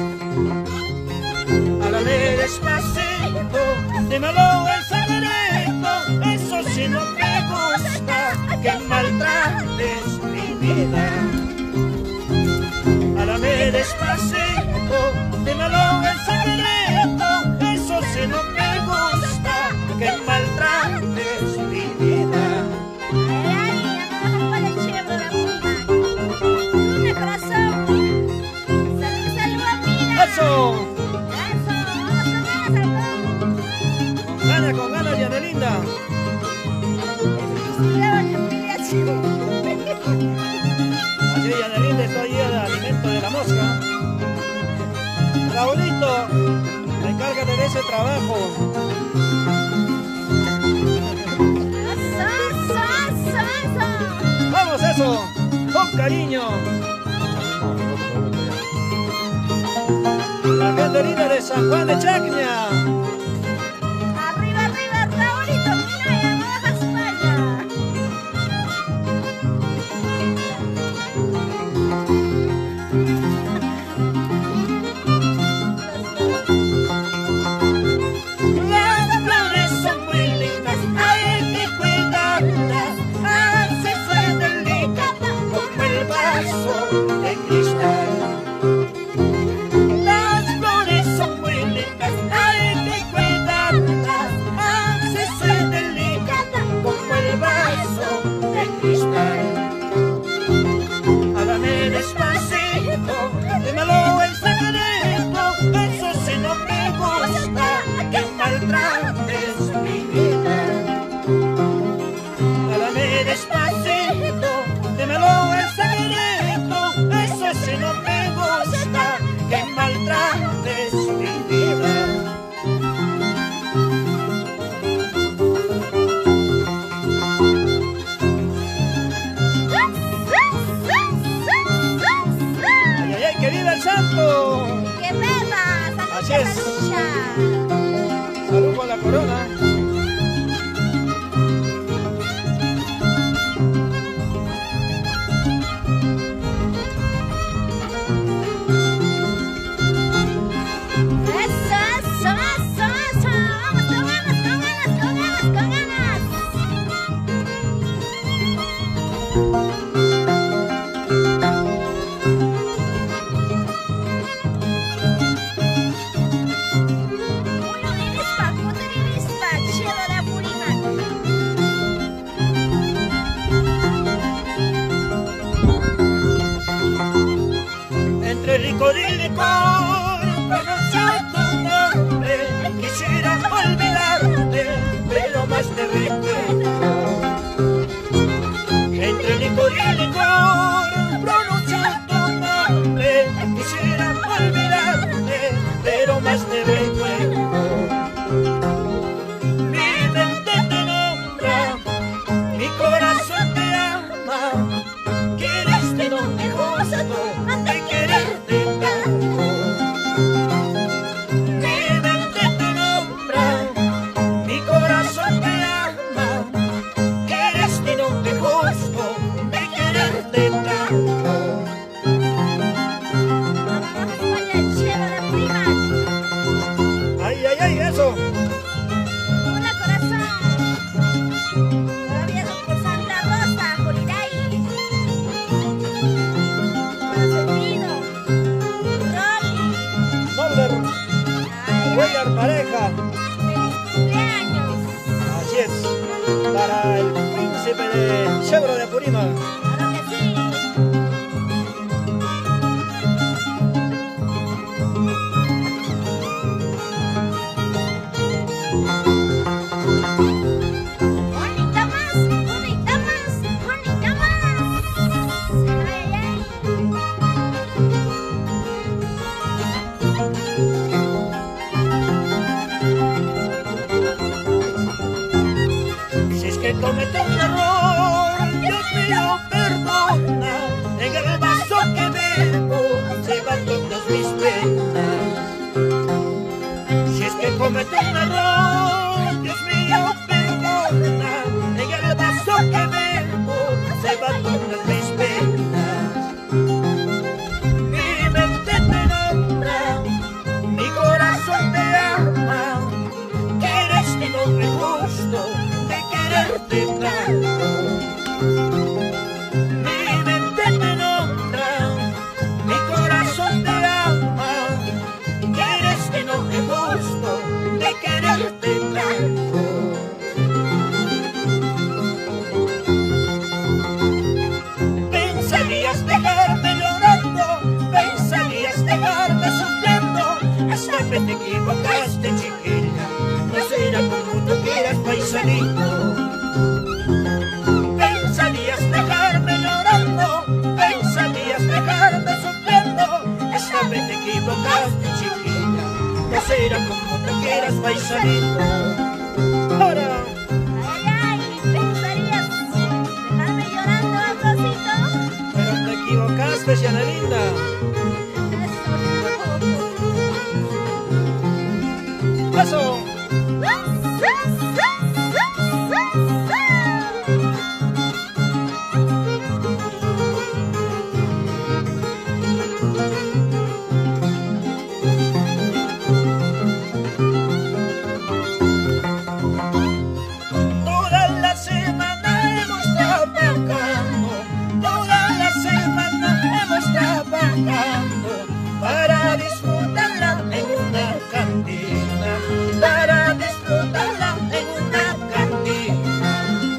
Háblame despacito, dímelo en secreto, eso sí no me gusta, que maltrates mi vida. Háblame despacito, dímelo en secreto, eso sí no me gusta, que maltrates mi vida. Ay, ay, ya me vas a poner chévere, una corazón. Salud, salud, amiga. ¡Eso! Eso, vamos con ganas, salud. Con ganas, con ganas, Yanelinda. Así, Yanelinda está llena de alimento de la mosca. Raulito, encárgate de ese trabajo. Eso, eso, eso. ¡Vamos, eso! ¡Con cariño! La gente linda de San Juan de Chacña. Arriba, arriba, Raulito, mira, vamos a España. Las flores son muy lindas, hay que cuidarlas, así se delicadas como el vaso de cristal. Las flores son muy lindas, hay que cuidarlas, así se delicadas como el vaso de cristal. Háblame despacito, dímelo en secreto, eso sí no me gusta, que maltrates mi vida. Háblame despacito, dímelo en secreto, eso sí no me gusta, que maltrates mi vida. ¡Ay, ay, ay! ¡Que viva el santo! ¡Que beba! Así ¡Salucha, es. salucha! Salud con la corona. Eso, eso, eso, eso. Vamos, con ganas, con ganas, con ganas, con ganas. Uno irispa, puta irispa, cielo de Apurímac. Entre licor y licor, pronuncio tu nombre, quisiera olvidarte, pero más te recuerdo. Entre licor y licor, pronuncio tu nombre, quisiera olvidarte, pero más te recuerdo. Mi mente te nombra, mi corazón te ama, quieres de donde justo de quererte tanto. Mi mente te nombra, mi corazón te ama, quieres de donde justo de quererte tanto. Vamos a España, cielo de Apurímac. ¡Ay, ay, ay! ¡Eso! Una corazón. Todavía por Santa Rosa, Joliray. Para Sentido. Rolly. Norbert, Ay, Cuellar Pareja. feliz cumpleaños. Así es. Para el príncipe de Chebro de Apurímac. Claro que sí. Bonita más, bonita más, bonita más. Ay, ay. será como te quieras, paisanito. Ahora. Ay, ay, ¿te gustaría dejarme llorando, Ambrosito? Pero te equivocaste, Siana linda. Eso. Toda la semana hemos trabajando, toda la semana hemos trabajando para disfrutarla en una cantina, para disfrutarla en una cantina.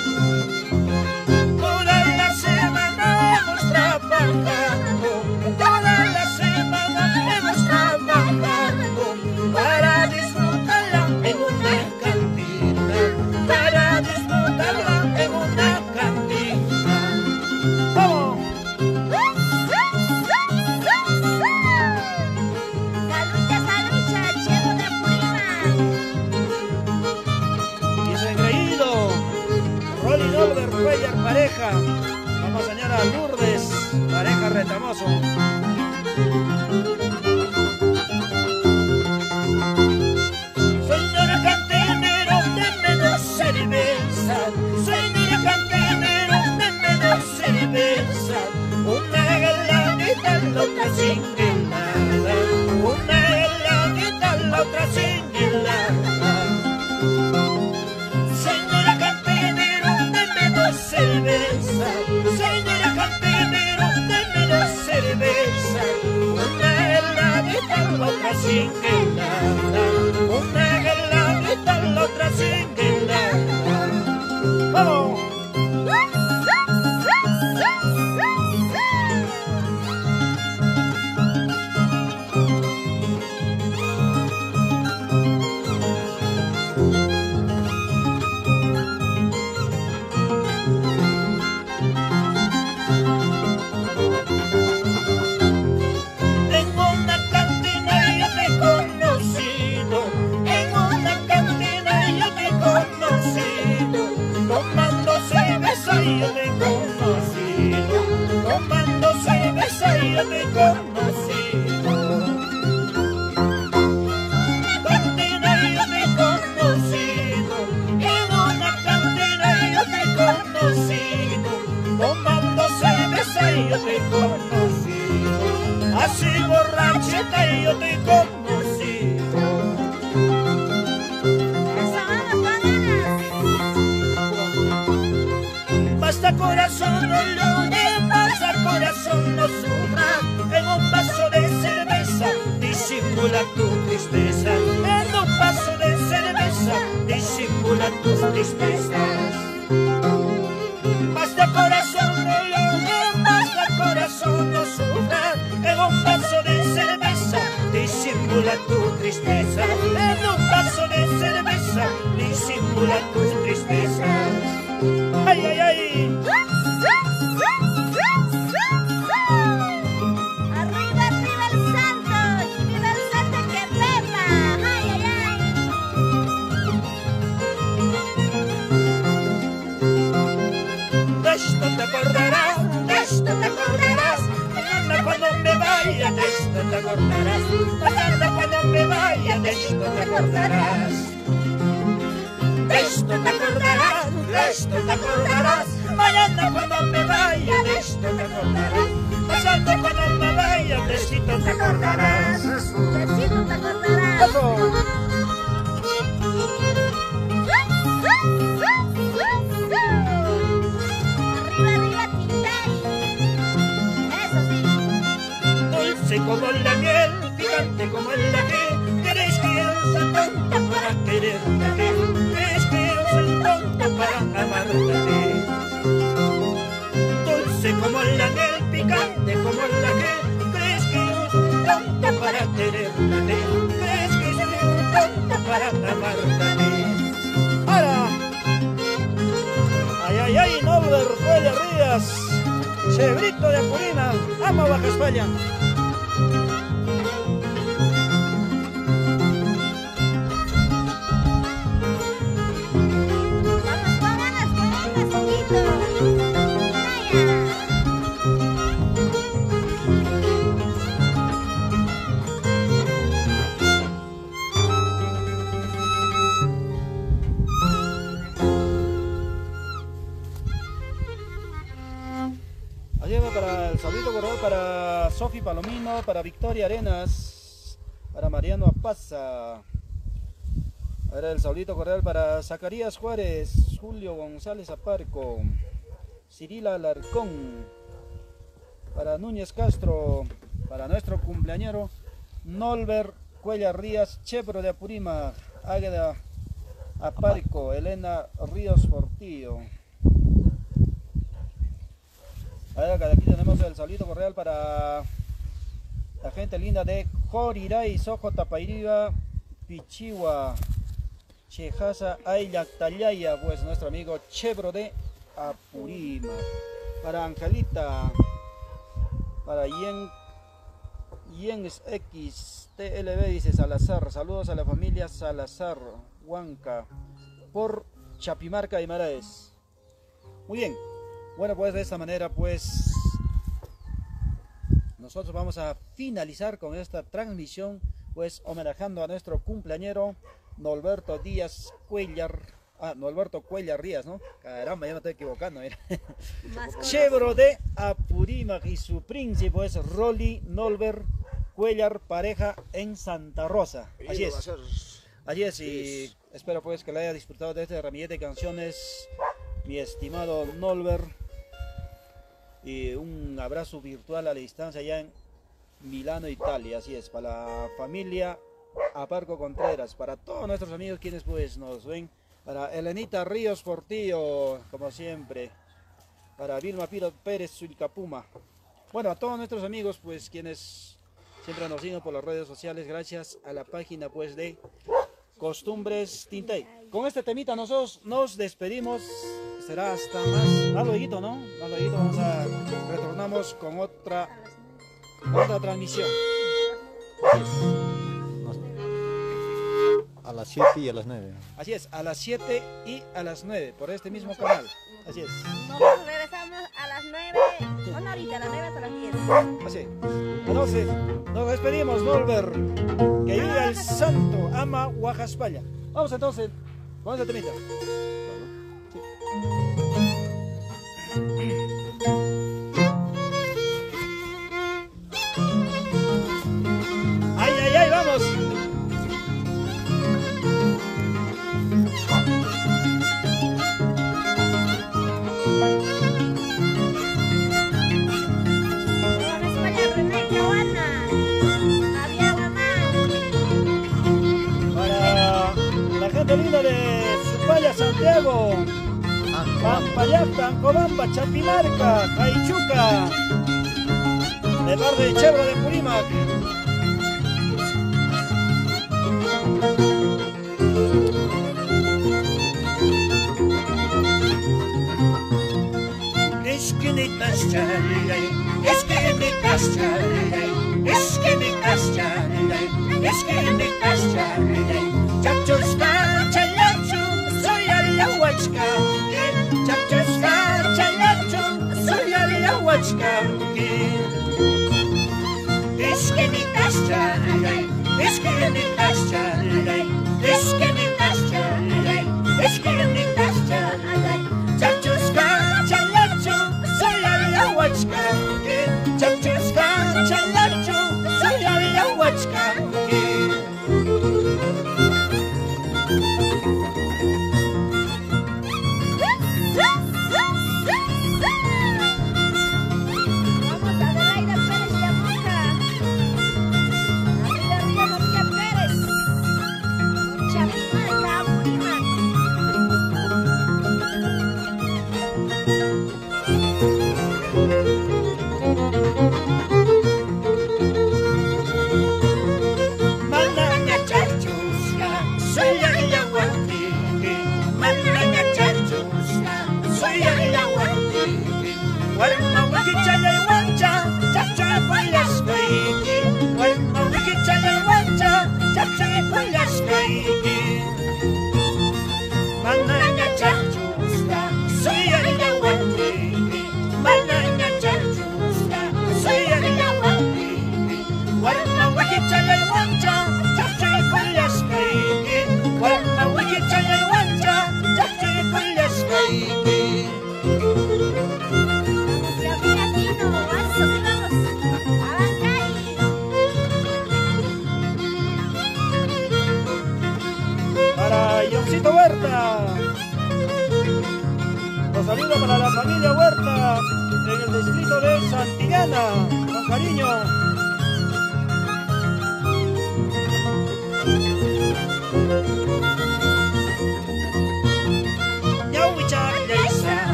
Toda la semana hemos trabajando, toda la semana hemos trabajando para disfrutarla en una cantina, para disfrutarla en una cantina. ¡Vamos! Salucha, salucha, Chego de Apurímac. Y su engreído, Rolly Norbert Cuellar, pareja. Vamos a enseñar a Lourdes, pareja Retamoso. Señor cantinero, denme dos cervezas. Señor cantinero, denme dos cervezas. Una heladita, la otra sin helada. Una heladita, la otra sin helada. Señor cantinero, denme dos cervezas. Señor cantinero, denme dos cervezas. Una heladita, la otra sin helada. Una heladita, la otra sin helada. ¡Vamos! En una cantina yo te he conocido, en una cantina yo te he conocido, tomando cerveza yo te he conocido, tomando cerveza yo te he conocido. Cantina yo te he conocido, en una cantina yo te he conocido, tomando cerveza yo te he conocido, así borrachita yo te he conocido. Eso, vamos con ganas. Basta corazón, no llores, basta corazón, no sufra. En un vaso de cerveza disimula tu tristeza. En un vaso de cerveza disimula tus tristezas. Basta corazón, no llores, basta corazón, no sufra. En un vaso de cerveza disimula tu tristeza. En un vaso de cerveza disimula tus tristezas. Ay, ay, ay. Arriba, arriba el Santos, viva el Santos que beba. Ay, ay, ay. De esto te acordarás, de esto te acordarás. Mañana cuando me vaya, de esto te acordarás. Mañana cuando me vaya, de esto te acordarás. De esto te acordarás, de esto te acordarás. Mañana cuando me vaya, de esto te acordarás. Pasando cuando me vaya, de esto te acordarás. Besito te acordarás. Eso. Arriba, arriba, Tintay. Eso sí. Dulce como la miel, picante como el ají. ¿Crees que yo soy tonta para quererte a ti? ¿Crees que yo soy tonta para amarte a ti? Dulce como la miel, picante como el ají. ¿Crees que yo soy tonta para quererte a ti? ¿Crees que soy tonta para amarte a ti? Ahora. Ay, ay, ay, Norbert Cuellar Rías, Chebrito de Apurímac, amo Baja España. Allí va para el saludito cordial para Sofi Palomino, para Victoria Arenas, para Mariano Apaza. Ahora el saludito cordial para Zacarías Juárez, Julio González Aparco, Cirila Alarcón, para Núñez Castro, para nuestro cumpleañero Nolber Cuellar Rías, Chepro de Apurímac, Águeda Aparco, Elena Ríos Portillo. Ahora aquí tenemos el saludito cordial para la gente linda de Joriray, Sojo Tapairiba, Pichiwa, Chejasa, Ayactayaya, pues nuestro amigo Chepro de Apurímac. Para Angelita, para Yen, Yen X T L B dice Salazar, saludos a la familia Salazar, Huanca, por Chapimarca y Maraes. Muy bien, bueno, pues de esta manera pues nosotros vamos a finalizar con esta transmisión, pues homenajeando a nuestro cumpleañero Norberto Díaz Cuellar, ah, Norberto Cuellar Rías, ¿no? Caramba, ya me estoy equivocando, mira. Chepro de Apurímac y su príncipe pues Rolly Nolber Cuellar, pareja en Santa Rosa. Así es. Así es, y espero pues que le haya disfrutado de este ramillete de canciones, mi estimado Nolber. Y un abrazo virtual a la distancia allá en Milano, Italia. Así es, para la familia Aparco Contreras, para todos nuestros amigos quienes pues nos ven, para Elenita Ríos Portillo, como siempre, para Vilma Piro Pérez Zulcapuma. Bueno, a todos nuestros amigos pues quienes siempre nos siguen por las redes sociales, gracias a la página pues de Costumbres Tintey. Con este temita nosotros nos despedimos. Será hasta más, más luego, ¿no? Más luego vamos a retornamos con otra, otra transmisión. Así es. A las siete y a las nueve. Así es, a las siete y a las nueve, por este mismo canal. Así es. Nosotros regresamos a las nueve, bueno ahorita a las nueve hasta las diez. Así. Entonces, nos despedimos, Nolber. Que viva el santo ama Huajaspalla. Vamos entonces, con este temita. ¡Ay, ay, ay! ¡Vamos! Para la gente linda de Supaya, Santiago, Pampayacta, Ancobamba, Chapimarca, Caichuca, de parte de Chepro de Apurímac. Esquinitas charley, esquinitas charley, esquinitas charley, esquinitas charley, chachusca, chalachu, soy a la huachca, chachusca, chalachu, soy a la huachca. Esquinitas charley, esquinitas charley, esquinitas charley, esquinitas charley, chachusca, chalachu, soy a la huachca, chachusca, chalachu, soy a la huachca.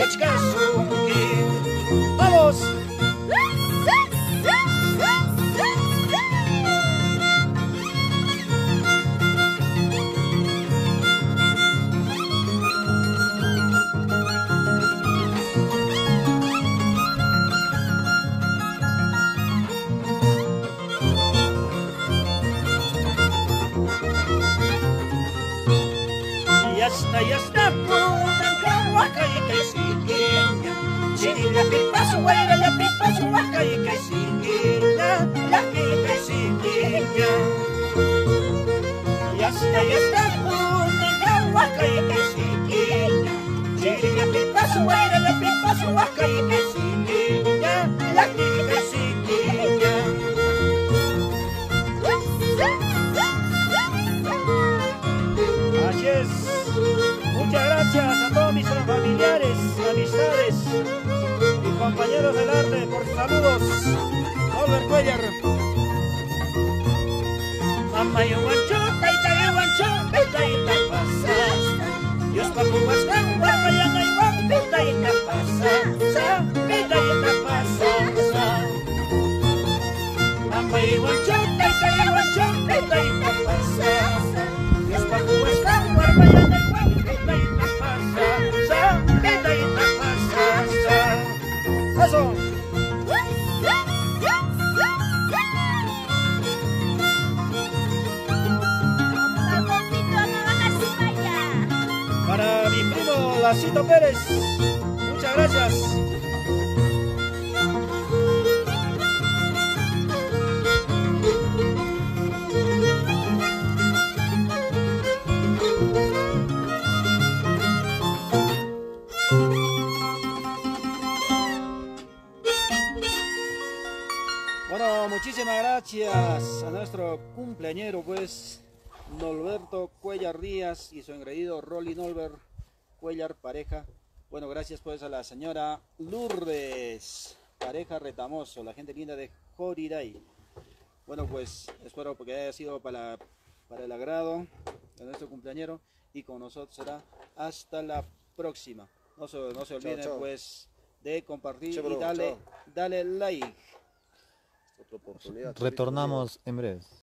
Yachkasunki. ¡Vamos! Ya está, ya está, putan kahuaca y que siquiña. Chiri la pipa su guaira, la pipa su vaca y que siquiña. La que siquiña. Ya está, ya está, putan kahuaca y que siquiña. Chiri la pipa su guaira, la pipa su vaca y que siquiña. La que siquiña. Así es. Muchas gracias a todos mis familiares, amistades y compañeros del arte por sus saludos. Norbert Cuellar. Mamá yo guancho, taita yo guancho, taita pasas. Dios papu guascan, guarmayana y guampi, taita pasas. Taita pasas. Mamá yo guancho, taita yo guancho, taita pasas. Dios papu guascan, guarmayana y guampi. Eso. Para mi primo Lacito Pérez, muchas gracias. Bueno, muchísimas gracias a nuestro cumpleañero, pues, Norberto Cuellar Díaz y su engreído Rolly Norbert Cuellar, pareja. Bueno, gracias pues a la señora Lourdes, pareja Retamoso, la gente linda de Joriray. Bueno, pues, espero que haya sido para, para el agrado de nuestro cumpleañero y con nosotros será hasta la próxima. No se, no se olviden, chao, chao. Pues, de compartir sí, bro, y dale, dale like. Retornamos en breve.